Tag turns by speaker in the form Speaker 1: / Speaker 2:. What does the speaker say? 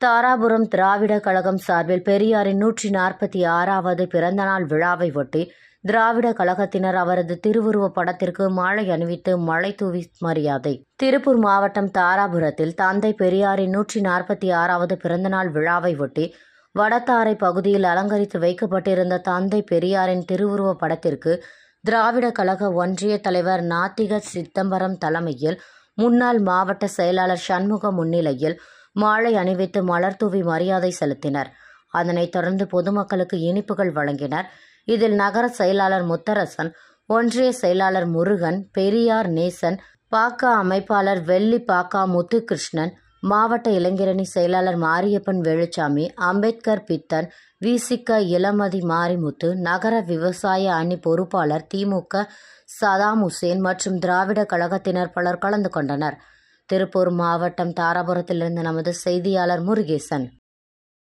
Speaker 1: தாராபுரம் திராவிட கழகம் சார்பில் பெரியாரின் 146வது பிறந்தநாள் விழாவை ஒட்டி திராவிட கழகத்தினர் அவரது திருவுருவப் படத்திற்கு மாலை அணிவித்து மழை தூவி மரியாதை. திருப்பூர் மாவட்டம் தாராபுரத்தில் தந்தை பெரியாரின் 146வது பிறந்தநாள் விழாவை ஒட்டி வடத்தாரை பகுதியில் அலங்கரித்து வைக்கப்பட்டிருந்த தந்தை பெரியாரின் திருவுருவப் படத்திற்கு திராவிட கழக ஒன்றிய தலைவர் நாத்திக சிதம்பரம் தலைமையில் முன்னாள் மாவட்ட செயலாளர் சண்முகம் முன்னிலையில் மாலை அணிவித்து மலர் தூவி மரியாதை செலுத்தினர். அதனைத் தொடர்ந்து பொதுமக்களுக்கு இனிப்புகள் வழங்கினர். இதில் நகர செயலாளர் முத்தரசன், ஒன்றிய செயலாளர் முருகன், பெரியார் நேசன், பாக்க அமைப்பாளர் வெள்ளி பாக்கா முத்துகிருஷ்ணன், மாவட்ட இளைஞரணி செயலாளர் மாரியப்பன் வேலுச்சாமி, அம்பேத்கர் பித்தன், விசிக இளமதி மாரிமுத்து, நகர விவசாய அணி பொறுப்பாளர் திமுக சதாம் உசேன் மற்றும் திராவிட கழகத்தினர் பலர் கலந்து கொண்டனர். திருப்பூர் மாவட்டம் தாராபுரத்திலிருந்து நமது செய்தியாளர் முருகேசன்.